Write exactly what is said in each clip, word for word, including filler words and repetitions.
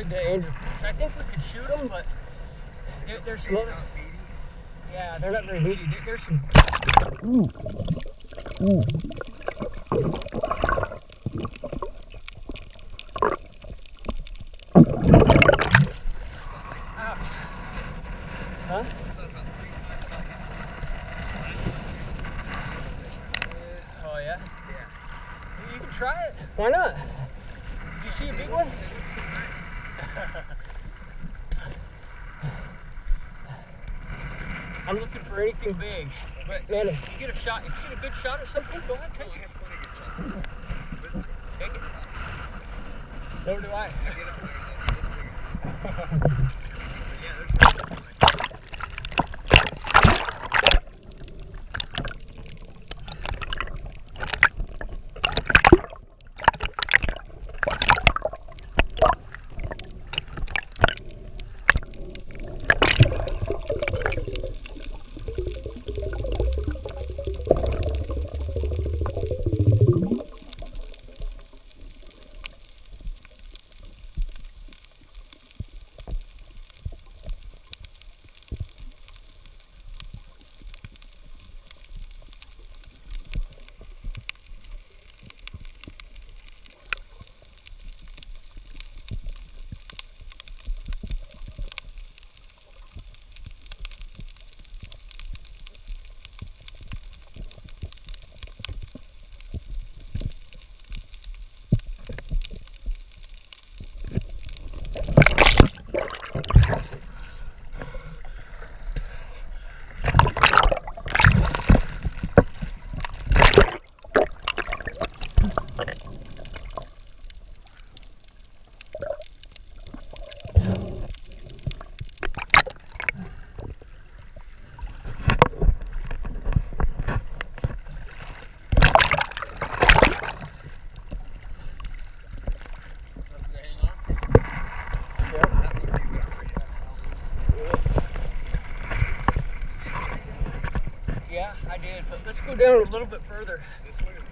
avoid the angelfish. I think we could shoot them, but there, there's some other. Yeah, they're not very meaty. There, there's some. Ooh. Ooh. Ouch. Huh? Oh yeah? Yeah. You can try it. Why not? Do you see a big one? They look so nice. I'm looking for anything big. But man, if you get a shot, if you get a good shot or something, go ahead, take it. I have plenty of good shots. Take it. So do I. I get up there, yeah, that's good. Yeah, I did, but let's go down a little bit further. This way.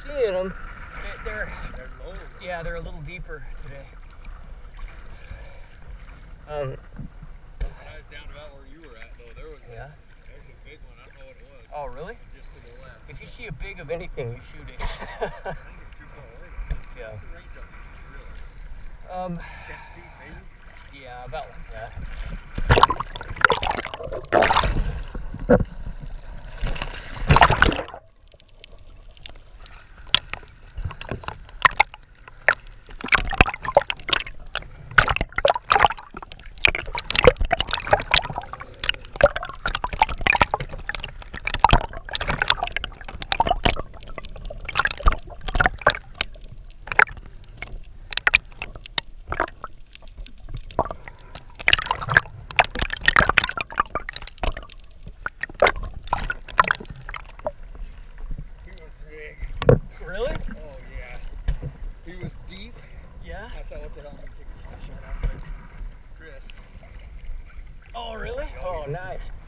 seeing them. They're, They're low. yeah, they're a little deeper today. Um, when I was down about where you were at, though, there was yeah. a, there's a big one. I don't know what it was. Oh, really? Just to the left. If you see a big of anything, you shoot it. I think it's too far away. Yeah. What's the range on these, really? Um, ten feet, maybe? yeah, about like that. Really? Oh, yeah. He was deep. Yeah? I thought, what the hell, I'm going to take a shot after Chris. Oh, really? Oh, nice.